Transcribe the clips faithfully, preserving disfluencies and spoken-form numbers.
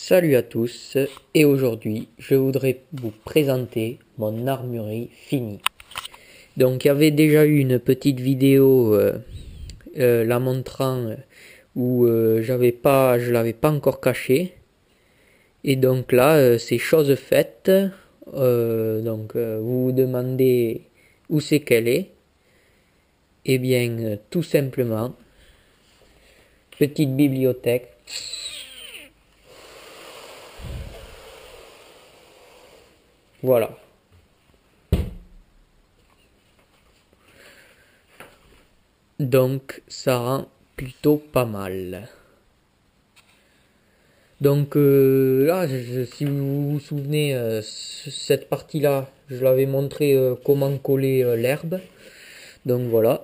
Salut à tous, et aujourd'hui je voudrais vous présenter mon armurerie finie. Donc il y avait déjà eu une petite vidéo euh, euh, la montrant euh, où euh, j'avais pas, je l'avais pas encore caché. Et donc là euh, c'est chose faite. Euh, donc euh, vous vous demandez où c'est qu'elle est. Eh bien euh, tout simplement, petite bibliothèque. Voilà. Donc ça rend plutôt pas mal. Donc euh, là, je- si vous vous souvenez, euh, ce- cette partie-là, je l'avais montré euh, comment coller euh, l'herbe. Donc voilà.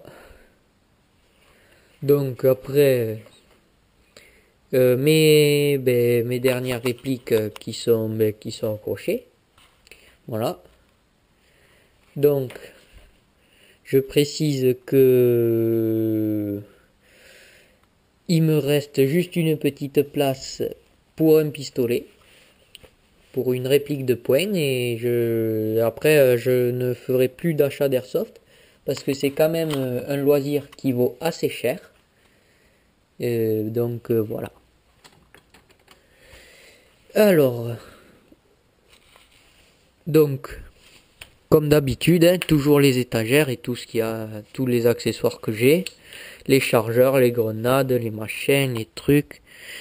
Donc après, euh, mes, ben, mes dernières répliques euh, qui sont, ben, qui sont accrochées. Voilà. Donc, je précise que il me reste juste une petite place pour un pistolet, pour une réplique de poing, et je après euh, je ne ferai plus d'achat d'airsoft parce que c'est quand même euh, un loisir qui vaut assez cher. Euh, donc euh, voilà. Alors, donc comme d'habitude, hein, toujours les étagères et tout ce qu'il y a, tous les accessoires que j'ai, les chargeurs, les grenades, les machins, les trucs.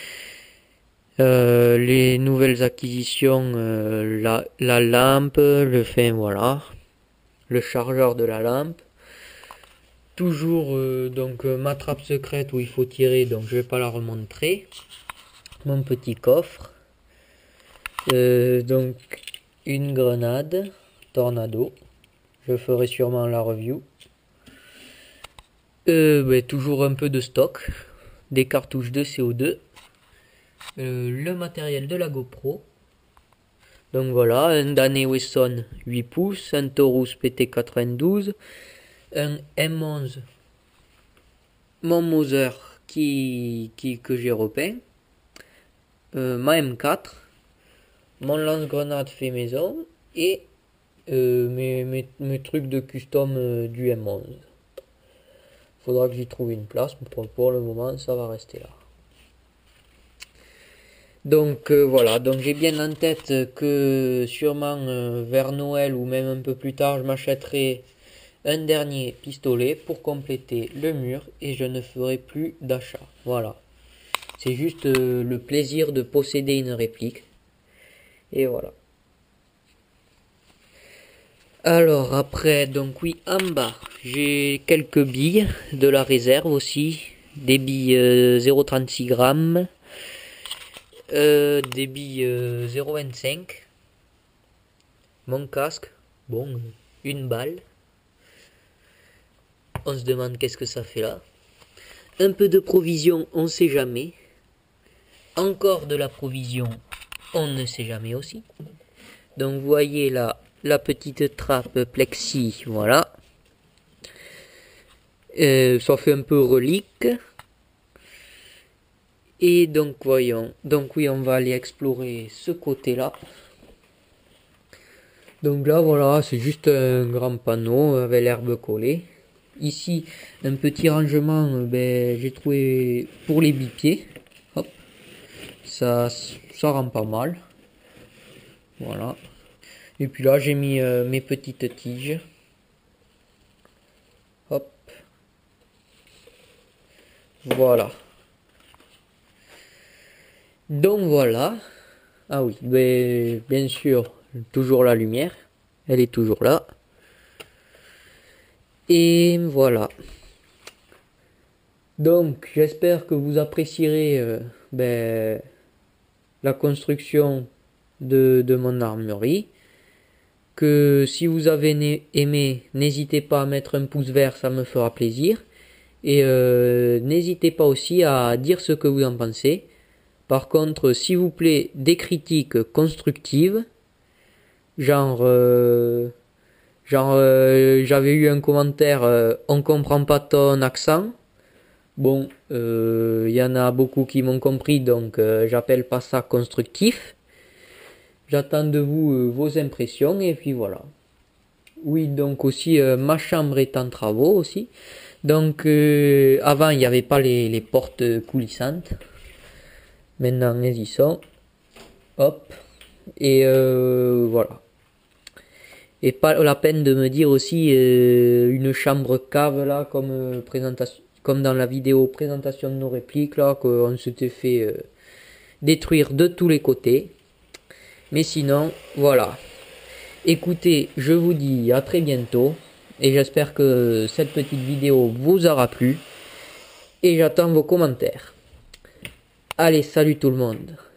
Euh, les nouvelles acquisitions, euh, la, la lampe, le fin, voilà, le chargeur de la lampe. Toujours euh, donc euh, ma trappe secrète où il faut tirer, donc je vais pas la remontrer. Mon petit coffre. Euh, donc une grenade tornado. Je ferai sûrement la review. Euh, ben, toujours un peu de stock. Des cartouches de C O deux. Euh, le matériel de la GoPro. Donc voilà, un Dane Wesson huit pouces, un Taurus P T quatre-vingt-douze, un M onze mon Mauser qui, qui, que j'ai repeint, euh, ma M quatre, mon lance-grenade fait maison et euh, mes, mes, mes trucs de custom euh, du M onze. Faudra que j'y trouve une place, mais pour, pour le moment ça va rester là. Donc euh, voilà, donc j'ai bien en tête que sûrement euh, vers Noël ou même un peu plus tard, je m'achèterai un dernier pistolet pour compléter le mur et je ne ferai plus d'achat. Voilà. C'est juste euh, le plaisir de posséder une réplique. Et voilà. Alors après, donc oui, en bas, j'ai quelques billes de la réserve aussi. Des billes euh, zéro virgule trente-six grammes. Euh, des billes euh, zéro virgule vingt-cinq. Mon casque, bon, une balle. On se demande qu'est-ce que ça fait là. Un peu de provision, on sait jamais. Encore de la provision, on ne sait jamais aussi. Donc vous voyez là, la petite trappe plexi, voilà. Euh, ça fait un peu relique. Et donc voyons, donc oui, on va aller explorer ce côté-là. Donc là voilà, c'est juste un grand panneau avec l'herbe collée. Ici, un petit rangement, ben, j'ai trouvé pour les bipieds. Hop, ça, ça rend pas mal. Voilà. Et puis là, j'ai mis euh, mes petites tiges. Hop. Voilà. Donc voilà. Ah oui, ben, bien sûr, toujours la lumière. Elle est toujours là. Et voilà. Donc, j'espère que vous apprécierez euh, ben, la construction de, de mon armurerie. Que si vous avez aimé, n'hésitez pas à mettre un pouce vert, ça me fera plaisir. Et euh, n'hésitez pas aussi à dire ce que vous en pensez. Par contre, s'il vous plaît, des critiques constructives. Genre, euh, genre euh, j'avais eu un commentaire, euh, on comprend pas ton accent. Bon, il euh, y en a beaucoup qui m'ont compris, donc euh, j'appelle pas ça constructif. J'attends de vous euh, vos impressions et puis voilà. Oui, donc aussi euh, ma chambre est en travaux aussi. Donc euh, avant il n'y avait pas les, les portes coulissantes. Maintenant elles y sont. Hop. Et euh, voilà. Et pas la peine de me dire aussi euh, une chambre cave là comme euh, présentation, comme dans la vidéo présentation de nos répliques là qu'on s'était fait euh, détruire de tous les côtés. Mais sinon, voilà. Écoutez, je vous dis à très bientôt et j'espère que cette petite vidéo vous aura plu et j'attends vos commentaires. Allez, salut tout le monde.